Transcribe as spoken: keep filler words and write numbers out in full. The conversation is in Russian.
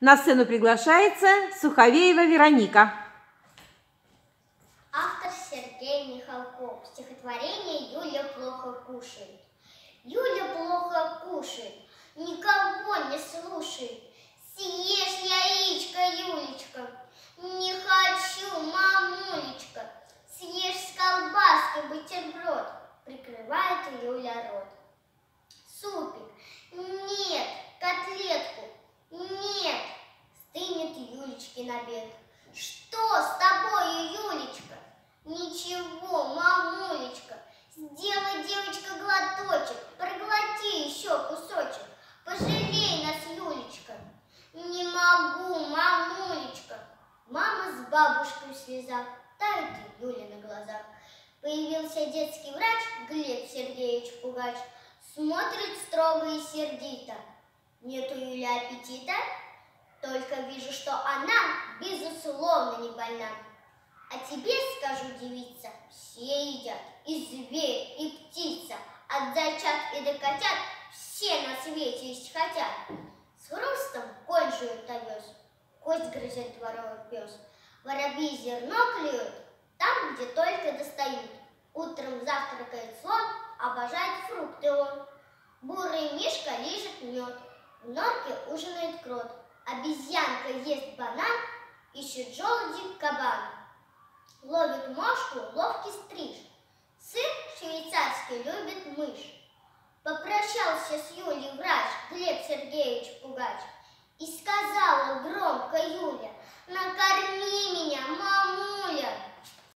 На сцену приглашается Суховеева Вероника. Автор Сергей Михалков. Стихотворение «Юля плохо кушает». Юля плохо кушает, никого не слушает. Съешь яичко, Юлечка. Не хочу, мамулечка. Съешь с колбаской бутерброд. Прикрывает Юля рот. Супик. Нет. Котлетку. Нет. Стынет Юлечкин обед. Что с тобою, Юлечка? Ничего, мамулечка. Сделай, девочка, глоточек. Проглоти еще кусочек. Пожалей нас, Юлечка. Не могу, мамулечка. Мама с бабушкой в слезах. Тают Юля на глазах. Появился детский врач Глеб Сергеевич Пугач. Смотрит строго и сердито. Нет у Юли аппетита? Только вижу, что она, безусловно, не больна. А тебе скажу, девица, все едят, и зверь, и птица. От зайчат и до котят все на свете есть хотят. С хрустом конь жует овес, кость грызет дворовый пес. Воробьи зерно клюют там, где только достают. Утром завтракает слон, обожает фрукты он. Бурый мишка лижет мед, в норке ужинает крот. Обезьянка ест банан, ищет желуди кабан. Ловит мошку ловкий стриж, сыр швейцарский любит мышь. Попрощался с Юлей врач Глеб Сергеевич Пугач и сказала громко Юля: накорми меня, мамуля.